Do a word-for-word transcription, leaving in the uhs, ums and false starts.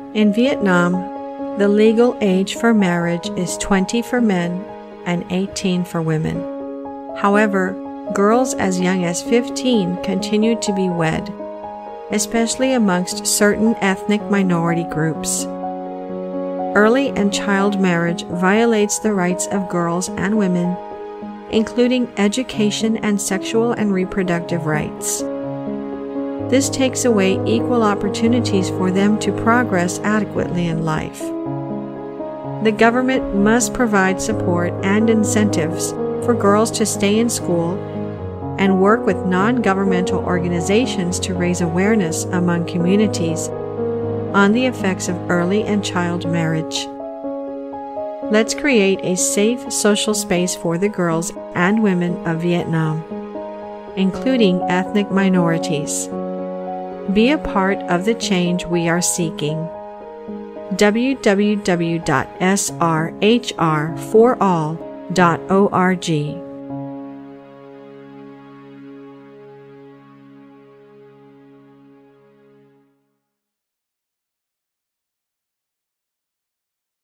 In Vietnam, the legal age for marriage is twenty for men and eighteen for women. However, girls as young as fifteen continue to be wed, especially amongst certain ethnic minority groups. Early and child marriage violates the rights of girls and women, including education and sexual and reproductive rights. This takes away equal opportunities for them to progress adequately in life. The government must provide support and incentives for girls to stay in school and work with non-governmental organizations to raise awareness among communities on the effects of early and child marriage. Let's create a safe social space for the girls and women of Vietnam, including ethnic minorities. Be a part of the change we are seeking. w w w dot s r h r for all dot org